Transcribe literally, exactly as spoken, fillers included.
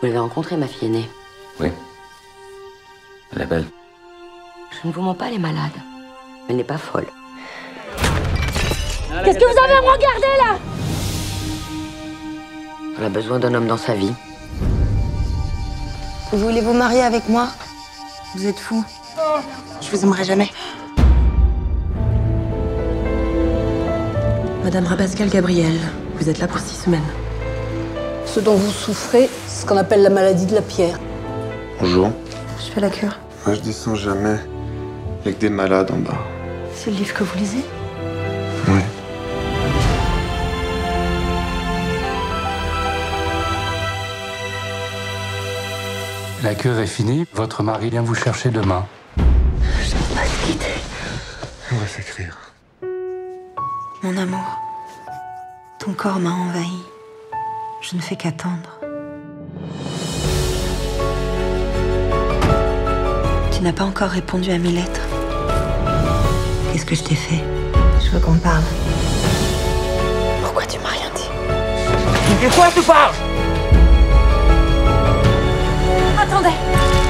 Vous l'avez rencontrée, ma fille aînée? Oui. Elle est belle. Je ne vous mens pas, elle est malade. Elle n'est pas folle. Qu'est-ce que vous avez à me regarder, là? Elle a besoin d'un homme dans sa vie. Vous voulez vous marier avec moi? Vous êtes fous. Je vous aimerai jamais. Madame Rabascal-Gabriel, vous êtes là pour six semaines. Ce dont vous souffrez, c'est ce qu'on appelle la maladie de la pierre. Bonjour. Je fais la cure. Moi, je descends jamais. Il y a que des malades en bas. C'est le livre que vous lisez? Oui. La cure est finie. Votre mari vient vous chercher demain. Je ne peux pas te quitter. On va s'écrire. Mon amour, ton corps m'a envahi. Je ne fais qu'attendre. Tu n'as pas encore répondu à mes lettres. Qu'est-ce que je t'ai fait? Je veux qu'on parle. Pourquoi tu m'as rien dit? Mais de quoi tu parles? Attendez.